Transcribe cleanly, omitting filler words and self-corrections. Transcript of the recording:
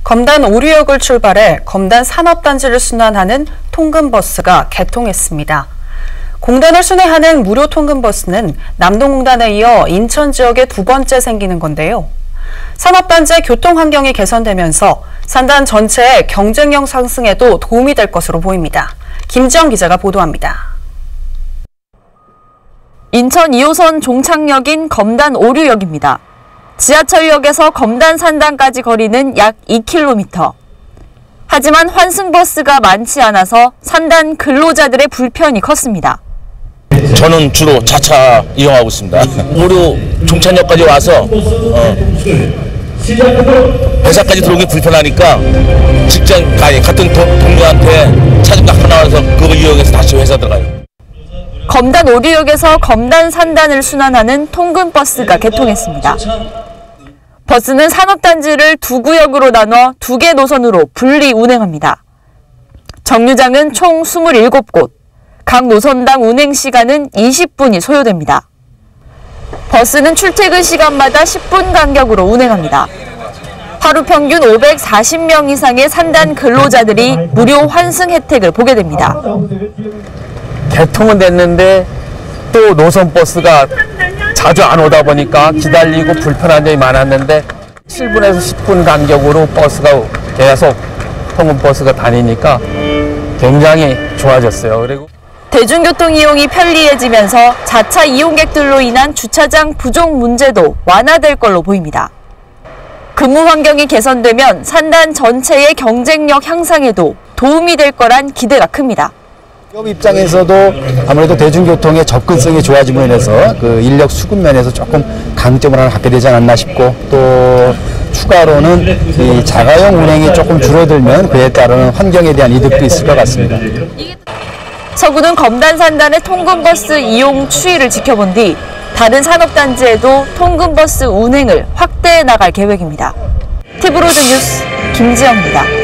검단 오류역을 출발해 검단 산업단지를 순환하는 통근버스가 개통했습니다. 공단을 순회하는 무료 통근버스는 남동공단에 이어 인천 지역에 두 번째 생기는 건데요. 산업단지의 교통 환경이 개선되면서 산단 전체의 경쟁력 상승에도 도움이 될 것으로 보입니다. 김지영 기자가 보도합니다. 인천 2호선 종착역인 검단 오류역입니다. 지하철역에서 검단 산단까지 거리는 약 2km. 하지만 환승버스가 많지 않아서 산단 근로자들의 불편이 컸습니다. 저는 주로 자차 이용하고 있습니다. 오류 종착역까지 와서 회사까지 들어오기 불편하니까 직장 같은 동료한테 차좀 하나 와서 그거 이용해서 다시 회사 들어가요. 검단 오류역에서 검단 산단을 순환하는 통근버스가 개통했습니다. 버스는 산업단지를 두 구역으로 나눠 2개 노선으로 분리 운행합니다. 정류장은 총 27곳, 각 노선당 운행 시간은 20분이 소요됩니다. 버스는 출퇴근 시간마다 10분 간격으로 운행합니다. 하루 평균 540명 이상의 산단 근로자들이 무료 환승 혜택을 보게 됩니다. 개통은 됐는데 또 노선버스가 자주 안 오다 보니까 기다리고 불편한 점이 많았는데 7분에서 10분 간격으로 버스가 계속 통근버스가 다니니까 굉장히 좋아졌어요. 그리고 대중교통 이용이 편리해지면서 자차 이용객들로 인한 주차장 부족 문제도 완화될 걸로 보입니다. 근무 환경이 개선되면 산단 전체의 경쟁력 향상에도 도움이 될 거란 기대가 큽니다. 기업 입장에서도 아무래도 대중교통의 접근성이 좋아짐으로 인해서 그 인력 수급 면에서 조금 강점을 하나 갖게 되지 않았나 싶고, 또 추가로는 이 자가용 운행이 조금 줄어들면 그에 따르는 환경에 대한 이득도 있을 것 같습니다. 서구는 검단 산단의 통근버스 이용 추이를 지켜본 뒤 다른 산업단지에도 통근버스 운행을 확대해 나갈 계획입니다. TV로드 뉴스 김지영입니다.